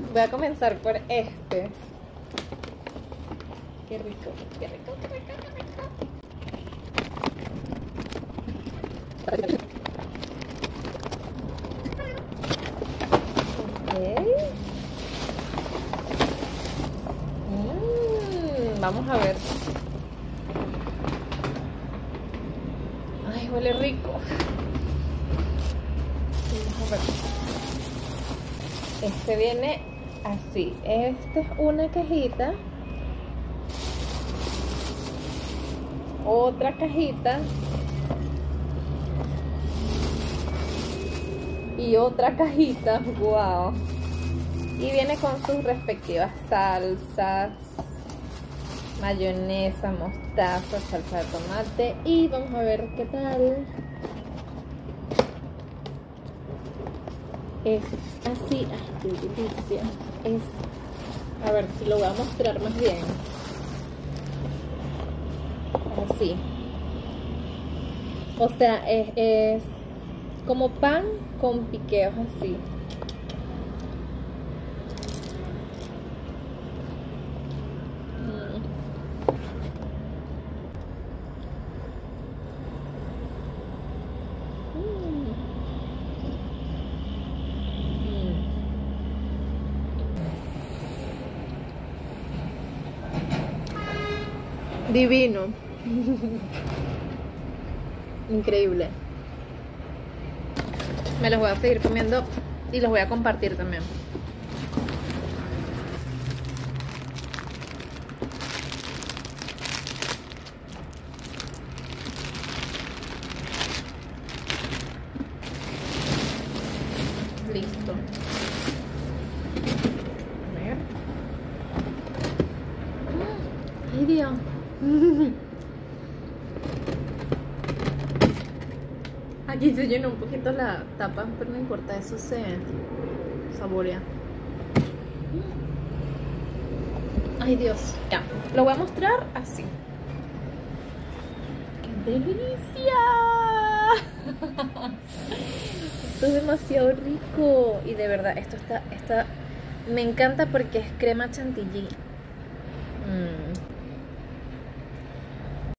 Voy a comenzar por este. Qué rico, qué rico, qué rico, qué rico. Ok. Vamos a ver. Ay, huele rico. Vamos a ver. Este viene así. Esta es una cajita. Otra cajita. Y otra cajita. Wow. Y viene con sus respectivas salsas. Mayonesa, mostaza, salsa de tomate. Y vamos a ver qué tal. Es así. Ay, qué delicia. Es, a ver si lo voy a mostrar más bien. Así. O sea, es como pan con piqueos así. Divino. Increíble. Me los voy a seguir comiendo y los voy a compartir también. Listo. A ver. Ay, Dios. Aquí se llenó un poquito la tapa, pero no importa, eso se saborea. Ay, Dios. Ya, lo voy a mostrar así. ¡Qué delicia! Esto es demasiado rico. Y de verdad, esto está me encanta porque es crema chantilly.